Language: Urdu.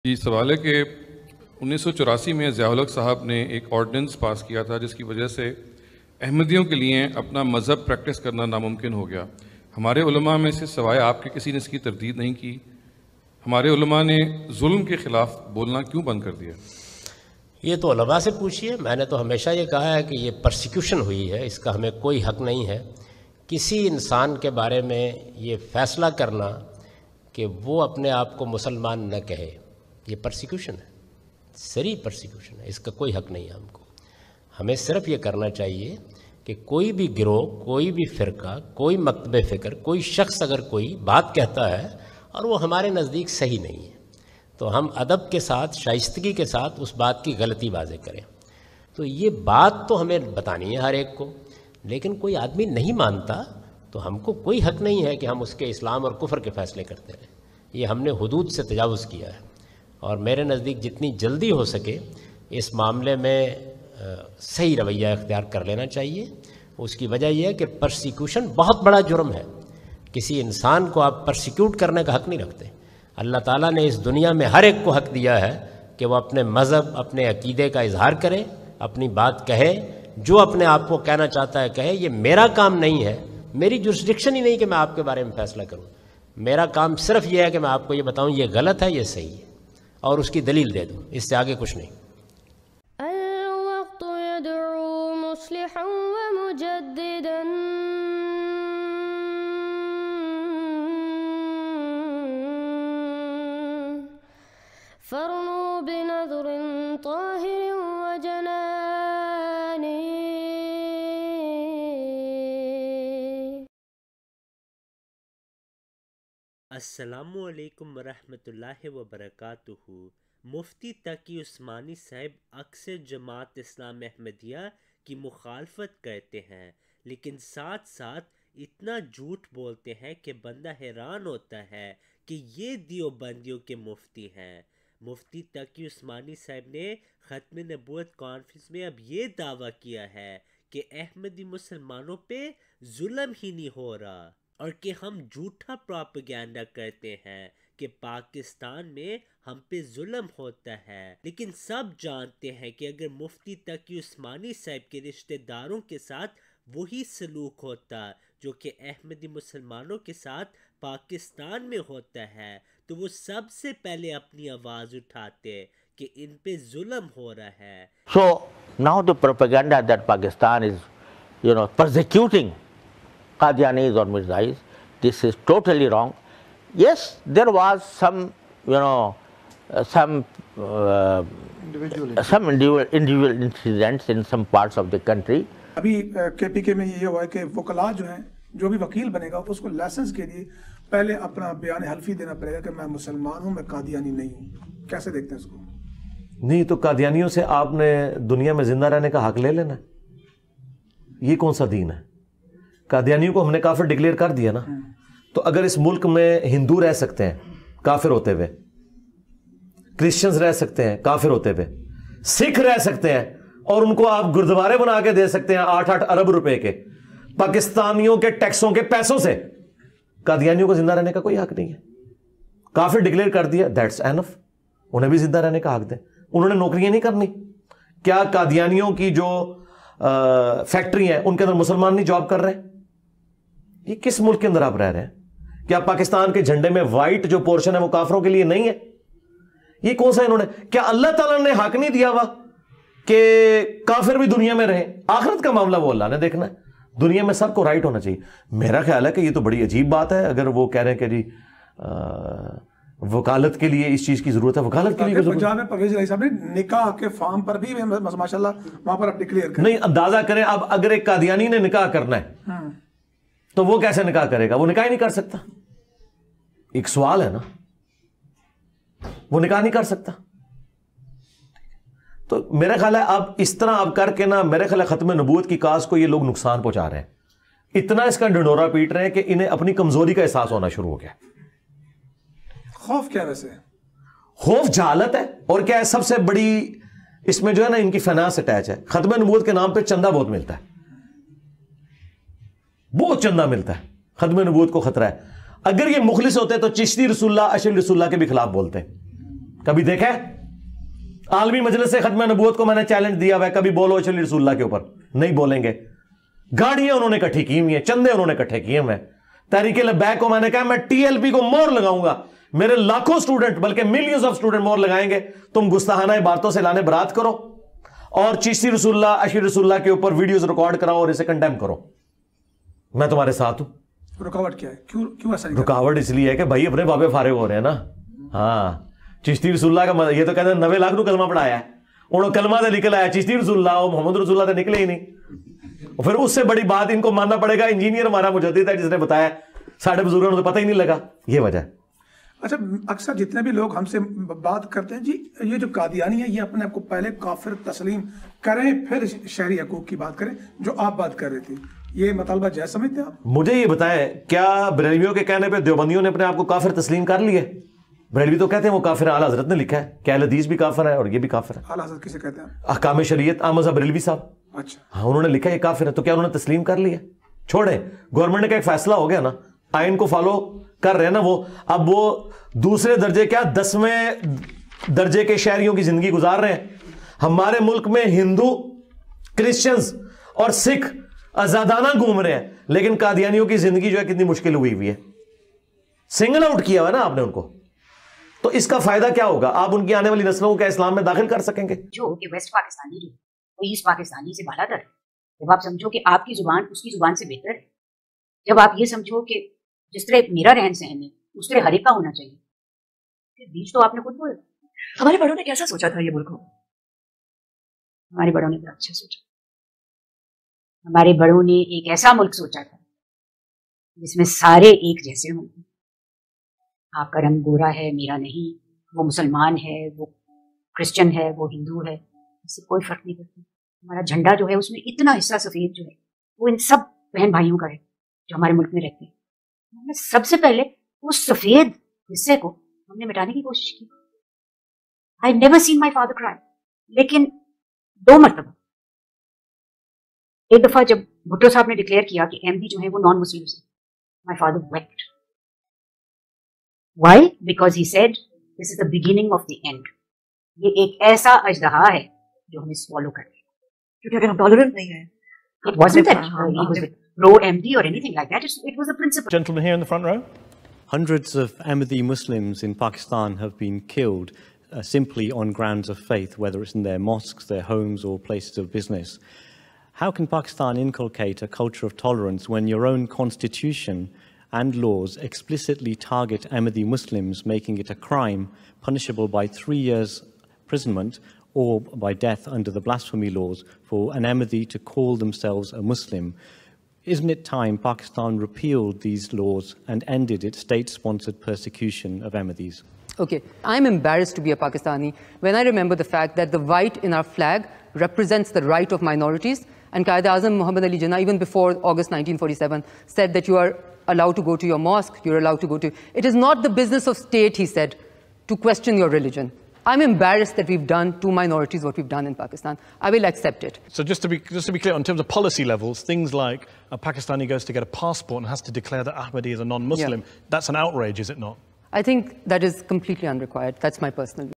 جی، سوال ہے کہ 1984 میں ضیاء الحق صاحب نے ایک آرڈیننس پاس کیا تھا جس کی وجہ سے احمدیوں کے لیے اپنا مذہب پریکٹس کرنا ناممکن ہو گیا۔ ہمارے علماء میں سے سوائے آپ کے کسی نے اس کی تردید نہیں کی۔ ہمارے علماء نے ظلم کے خلاف بولنا کیوں بند کر دیا؟ یہ تو علماء سے پوچھیے۔ میں نے تو ہمیشہ یہ کہا ہے کہ یہ پرسیکیوشن ہوئی ہے، اس کا ہمیں کوئی حق نہیں ہے کسی انسان کے بارے میں یہ فیصلہ کرنا کہ وہ اپنے آپ کو مسلمان نہ کہے۔ یہ پرسیکیوشن ہے، سری پرسیکیوشن ہے، اس کا کوئی حق نہیں ہے ہم کو۔ ہمیں صرف یہ کرنا چاہیے کہ کوئی بھی گروہ، کوئی بھی فرقہ، کوئی مکتب فکر، کوئی شخص اگر کوئی بات کہتا ہے اور وہ ہمارے نزدیک صحیح نہیں ہے تو ہم ادب کے ساتھ، شائستگی کے ساتھ اس بات کی غلطی واضح کریں۔ تو یہ بات تو ہمیں بتانی ہے ہر ایک کو، لیکن کوئی آدمی نہیں مانتا تو ہم کو کوئی حق نہیں ہے کہ ہم اس کے اسلام اور کفر کے فیصلے کرتے رہیں۔ یہ ہم نے حدود سے تجاوز کیا ہے، اور میرے نزدیک جتنی جلدی ہو سکے اس معاملے میں صحیح رویہ اختیار کر لینا چاہیے۔ اس کی وجہ یہ ہے کہ پرسیکیوشن بہت بڑا جرم ہے۔ کسی انسان کو آپ پرسیکیوٹ کرنے کا حق نہیں رکھتے۔ اللہ تعالیٰ نے اس دنیا میں ہر ایک کو حق دیا ہے کہ وہ اپنے مذہب، اپنے عقیدے کا اظہار کرے، اپنی بات کہے، جو اپنے آپ کو کہنا چاہتا ہے کہے۔ یہ میرا کام نہیں ہے، میری جورسڈکشن ہی نہیں کہ میں آپ کے بارے میں فیصلہ کروں۔ میرا کام صرف یہ ہے کہ میں آپ کو یہ بتاؤں یہ غلط ہے، یہ صحیح ہے، اور اس کی دلیل دے دوں، اس سے آگے کچھ نہیں۔ الوقت يدعو مصلحا ومجددا فرنوا بنظر طاهر وجنان۔ السلام علیکم ورحمۃ اللہ وبرکاتہ۔ مفتی تقی عثمانی صاحب اکثر جماعت اسلام احمدیہ کی مخالفت کرتے ہیں، لیکن ساتھ ساتھ اتنا جھوٹ بولتے ہیں کہ بندہ حیران ہوتا ہے کہ یہ دیوبندیوں کے مفتی ہیں۔ مفتی تقی عثمانی صاحب نے ختم نبوت کانفرنس میں اب یہ دعویٰ کیا ہے کہ احمدی مسلمانوں پہ ظلم ہی نہیں ہو رہا، اور کہ ہم جھوٹا پراپیگینڈا کرتے ہیں کہ پاکستان میں ہم پہ ظلم ہوتا ہے۔ لیکن سب جانتے ہیں کہ اگر مفتی تقی عثمانی صاحب کے رشتہ داروں کے ساتھ وہی سلوک ہوتا جو کہ احمدی مسلمانوں کے ساتھ پاکستان میں ہوتا ہے تو وہ سب سے پہلے اپنی آواز اٹھاتے کہ ان پہ ظلم ہو رہا ہے۔ So now the propaganda that Pakistan is, persecuting Qadianis or Mirzais, this is totally wrong. Yes, there was some individual incidents in some parts of the country. ابھی کے پی کے میں یہ ہوا ہے کہ وکلاء جو ہیں، جو بھی وکیل بنے گا اس کو لائسنس کے لیے پہلے اپنا بیان حلفی دینا پڑے گا کہ میں مسلمان ہوں، میں قادیانی نہیں ہوں۔ کیسے دیکھتے ہیں اس کو؟ نہیں تو قادیانیوں سے آپ نے دنیا میں زندہ رہنے کا حق لے لینا ہے؟ یہ کون سا دین ہے؟ قادیانیوں کو ہم نے کافر ڈکلیئر کر دیا نا۔ تو اگر اس ملک میں ہندو رہ سکتے ہیں کافر ہوتے ہوئے، کرسچنز رہ سکتے ہیں کافر ہوتے ہوئے، سکھ رہ سکتے ہیں، اور ان کو آپ گردوارے بنا کے دے سکتے ہیں 8-8 ارب روپے کے پاکستانیوں کے ٹیکسوں کے پیسوں سے، قادیانیوں کو زندہ رہنے کا کوئی حق نہیں ہے۔ کافر ڈکلیئر کر دیا، دیٹس اینف، انہیں بھی زندہ رہنے کا حق دیں۔ انہوں نے نوکریاں نہیں کرنی؟ کیا قادیانیوں کی جو فیکٹری ہیں ان کے اندر مسلمان نہیں جاب کر رہے؟ یہ کس ملک کے اندر آپ رہ رہے ہیں؟ کیا پاکستان کے جھنڈے میں وائٹ جو پورشن ہے وہ کافروں کے لیے نہیں ہے؟ یہ کون سا انہوں نے، کیا اللہ تعالیٰ نے حق نہیں دیا ہوا کہ کافر بھی دنیا میں رہیں؟ آخرت کا معاملہ وہ اللہ نے دیکھنا ہے، دنیا میں سب کو رائٹ ہونا چاہیے۔ میرا خیال ہے کہ یہ تو بڑی عجیب بات ہے اگر وہ کہہ رہے ہیں کہ جی وکالت کے لیے اس چیز کی ضرورت ہے۔ وکالت کے لیے پنجاب میں پرویز الہی صاحب نے نکاح کے فارم پر بھی ماشاء اللہ وہاں پر آپ ڈکلیئر کریں۔ نہیں، اندازہ کریں اب اگر ایک قادیانی نے نکاح کرنا ہے تو وہ کیسے نکاح کرے گا؟ وہ نکاح ہی نہیں کر سکتا۔ ایک سوال ہے نا، وہ نکاح نہیں کر سکتا۔ تو میرا خیال ہے اب اس طرح اب کر کے نا، میرے خیال ہے ختم نبوت کی کاز کو یہ لوگ نقصان پہنچا رہے ہیں، اتنا اس کا ڈنڈورا پیٹ رہے ہیں کہ انہیں اپنی کمزوری کا احساس ہونا شروع ہو گیا۔ خوف کیا ویسے؟ خوف جہالت ہے، اور کیا ہے سب سے بڑی اس میں جو ہے نا ان کی فنانس اٹیچ ہے۔ ختم نبوت کے نام پہ چندہ بہت ملتا ہے، بہت چندہ ملتا ہے، ختم نبوت کو خطرہ ہے۔ اگر یہ مخلص ہوتے تو چشتی رسول اللہ، اشرف رسول اللہ کے بھی خلاف بولتے ہیں۔ कभी देखा है? आलमी मजलिस से खत्म नबूवत को मैंने चैलेंज दिया हुआ है, कभी बोलो अशली रसूलुल्लाह के ऊपर, नहीं बोलेंगे। गाड़ियां उन्होंने इकट्ठी की हुई हैं, चंदे उन्होंने इकट्ठे किए हुए हैं। तहरीके लब्बैक को मैंने कहा मैं टीएलपी को मोहर लगाऊंगा, मेरे लाखों स्टूडेंट बल्कि मिलियंस ऑफ स्टूडेंट मोहर लगाएंगे। तुम गुस्ताहाना इबारतों से लाने बरात करो और चिश्ती रसूलुल्लाह अशरी रसूलुल्लाह के ऊपर वीडियोस रिकॉर्ड कराओ और इसे कंडेम करो, मैं तुम्हारे साथ हूं। रुकावट क्या है? क्यों ऐसा? रुकावट इसलिए है कि भाई अपने बाबे फारे हो रहे हैं ना। हाँ, चिश्ती रसूलुल्लाह का ये तो कहते हैं 90 लाख कलमा पढ़ाया है, उन्होंने कलमा तो निकला है, चिश्ती रसूलुल्लाह और मोहम्मद रसूलुल्लाह तो निकले ही नहीं। फिर उससे बड़ी बात इनको मानना पड़ेगा इंजीनियर हमारा मुजद्दिद है जिसने बताया, साढ़े बुजुर्गों को तो पता ही नहीं लगा, ये वजह है। अच्छा, अक्सर जितने भी लोग हमसे बात करते हैं जी, ये जो कादियानी है ये अपने आप को पहले काफिर तस्लीम करें फिर शहरी हकूक की बात करें, जो आप बात कर रहे थे, ये मतलबा जायज समझते हैं आप? मुझे ये बताएं, क्या बरेलवियों के कहने पे देवबंदियों ने अपने आप को काफिर तस्लीम कर लिया? बरेलवी तो कहते हैं वो काफिर, आला हजरत ने लिखा है कि अहले हदीस भी काफिर है और ये भी काफिर है। आला हजरत किसे कहते हैं? अहकाम शरीयत अहमद साहब बरेलवी साहब। अच्छा, हाँ, उन्होंने लिखा है ये काफिर है, तो क्या उन्होंने तस्लीम कर लिया? छोड़े, गवर्नमेंट का एक फैसला हो गया ना, आइन को फॉलो कर रहे हैं ना वो। अब वो दूसरे दर्जे क्या 10वें दर्जे के शहरियों की जिंदगी गुजार रहे हैं। हमारे मुल्क में हिंदू, क्रिश्चियंस और सिख आजादाना घूम रहे हैं, लेकिन कादियानियों की जिंदगी जो है कितनी मुश्किल हुई हुई है। सिंगल आउट किया हुआ ना आपने उनको, तो इसका फायदा क्या होगा? आप उनकी आने वाली नस्लों को क्या इस्लाम में दाखिल कर सकेंगे? जो कि वेस्ट पाकिस्तानी जो वो ईस्ट पाकिस्तानी से बालातर है। जब आप समझो कि आपकी जुबान उसकी जुबान से बेहतर है, जब आप ये समझो कि जिस तरह मेरा रहन सहन है उस तरह हर एक का होना चाहिए, फिर बीच तो आपने खुद बोला। हमारे बड़ों ने कैसा सोचा था ये मुल्क को? हमारे बड़ों ने बड़ा अच्छा सोचा। हमारे बड़ों ने एक ऐसा मुल्क सोचा था जिसमें सारे एक जैसे होंगे। आपका रंग गोरा है, मेरा नहीं, वो मुसलमान है, वो क्रिश्चियन है, वो हिंदू है, इससे कोई फर्क नहीं पड़ता। हमारा झंडा जो है उसमें इतना हिस्सा सफेद जो है वो इन सब बहन भाइयों का है जो हमारे मुल्क में रहते हैं। हमने सबसे पहले उस सफेद हिस्से को हमने मिटाने की कोशिश की। I never seen my father cry, लेकिन 2 मरतबा, एक दफा जब भुट्टो साहब ने डिक्लेयर किया कि एमपी जो है वो नॉन मुस्लिम है, my father wept. Why? Because he said this is the beginning of the end. ये एक ऐसा अजदहा है जो हमें swallow कर रहा है। क्योंकि अगर हम टॉलरेंट नहीं हैं, it wasn't that he was pro MD or anything like that. It was a principle. Gentleman here in the front row. Hundreds of Ahmadi Muslims in Pakistan have been killed simply on grounds of faith, whether it's in their mosques, their homes, or places of business. How can Pakistan inculcate a culture of tolerance when your own constitution and laws explicitly target Ahmadi Muslims, making it a crime punishable by 3 years imprisonment or by death under the blasphemy laws for an Ahmadi to call themselves a Muslim? Isn't it time Pakistan repealed these laws and ended its state-sponsored persecution of Ahmadis? Okay, I'm embarrassed to be a Pakistani when I remember the fact that the white in our flag represents the right of minorities, and Quaid-e-Azam Muhammad Ali Jinnah, even before August 1947, said that you are allowed to go to your mosque, you're allowed to go to... It is not the business of state, he said, to question your religion. I'm embarrassed that we've done to minorities what we've done in Pakistan. I will accept it. So just to be clear, in terms of policy levels, things like a Pakistani goes to get a passport and has to declare that Ahmadi is a non-Muslim, that's an outrage, is it not? I think that is completely unrequired. That's my personal view.